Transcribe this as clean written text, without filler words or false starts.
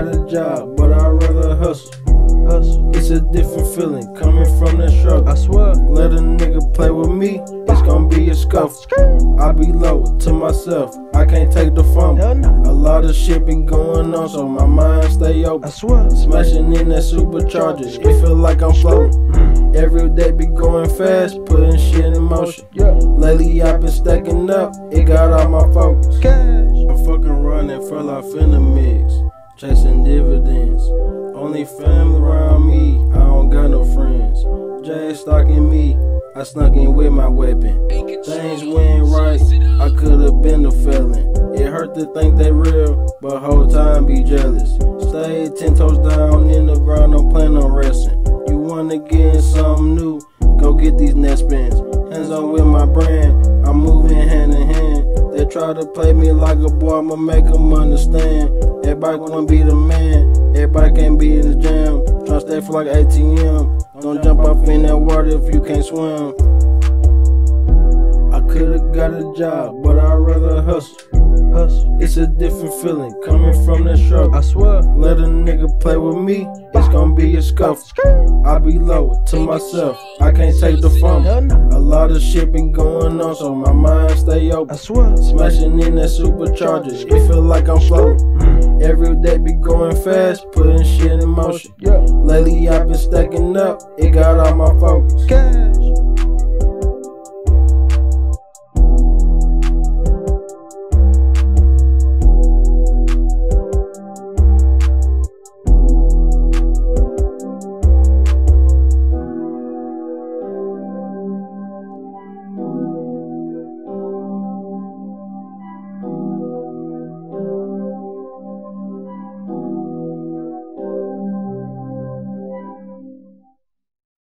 got a job, but I'd rather hustle. It's a different feeling coming from that struggle. I swear, let a nigga play with me, it's gonna be a scuffle. I be low to myself, I can't take the fumble. A lot of shit been going on, so my mind stay open. I swear, smashing in that supercharger, it feel like I'm floating. Every day be going fast, putting shit in motion. Lately I been stacking up, it got all my focus. I'm fucking running for life in the mix, chasing dividends. Only family around me, I don't got no friends. Jay stalking me, I snuck in with my weapon. Things went right, I could've been a felon. It hurt to think they real, but whole time be jealous. Stay 10 toes down in the ground, I'm planning on resting. You wanna get in something new, go get these net spins. Hands on with my brand, I'm moving hand in hand. They try to play me like a boy, I'ma make them understand. Everybody wanna be the man, everybody can't be in the jam. Tryna stay for like ATM, don't jump off in that water if you can't swim. I could've got a job, but I'd rather hustle. It's a different feeling coming from that struggle. I swear, let a nigga play with me, it's gonna be a scuffle. I be low to myself, I can't take the fumble. A lot of shit been going on, so my mind stay open. I swear, smashing in that supercharger, it feel like I'm floating. Every day be going fast, putting shit in motion. Lately I been stacking up, it got all my focus.